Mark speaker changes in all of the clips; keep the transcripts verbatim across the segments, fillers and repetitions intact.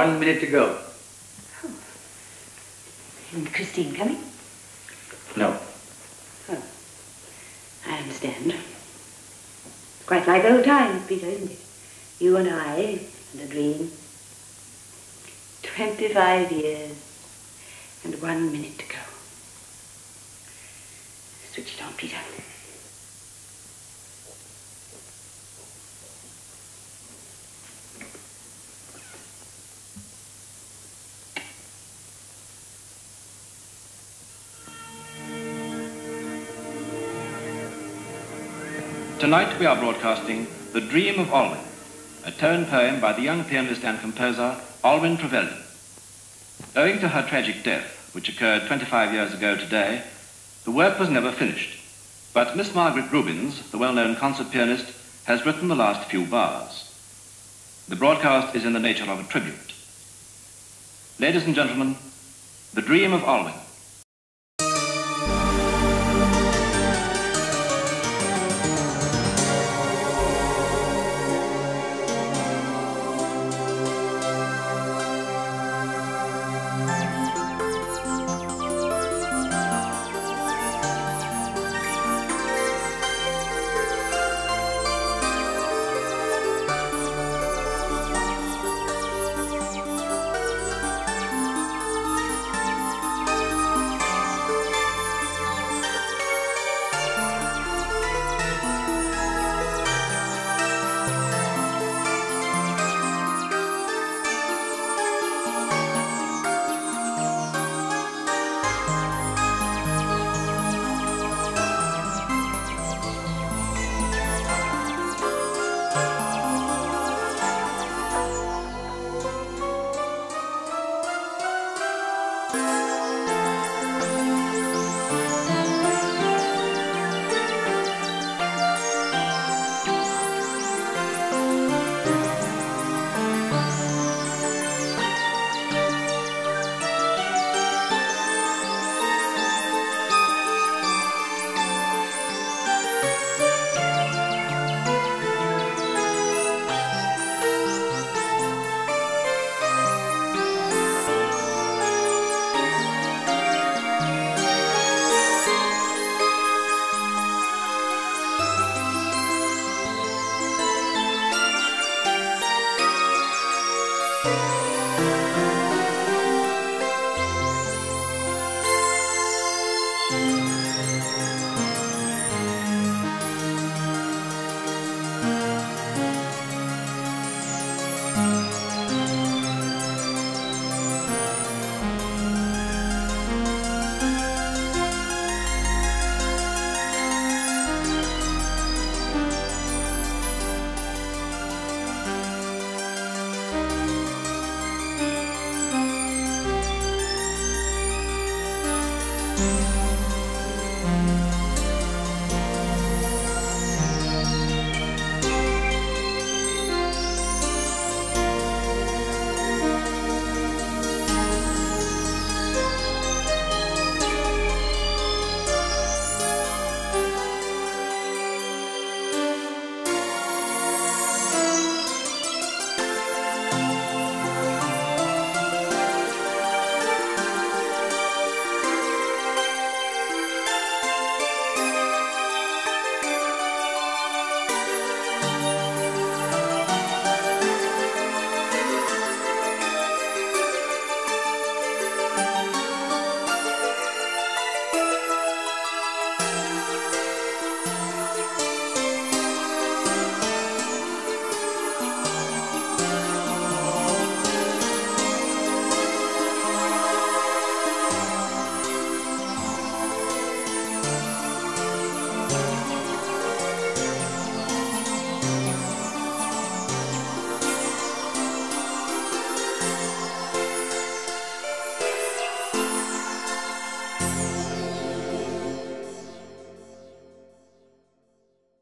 Speaker 1: one minute to go.
Speaker 2: Oh. Isn't Christine coming?
Speaker 1: No.
Speaker 2: Oh. I understand. Quite like old times, Peter, isn't it? You and I, and a dream. Twenty-five years, and one minute to go. Switch it on, Peter.
Speaker 3: Tonight we are broadcasting The Dream of Olwen, a tone poem by the young pianist and composer Olwen Trevelyan. Owing to her tragic death, which occurred twenty-five years ago today, the work was never finished. But Miss Margaret Rubins, the well-known concert pianist, has written the last few bars. The broadcast is in the nature of a tribute. Ladies and gentlemen, The Dream of Olwen.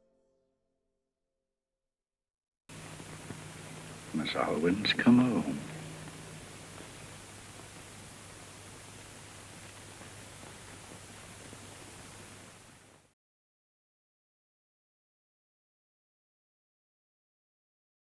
Speaker 4: Miss Olwen's come home.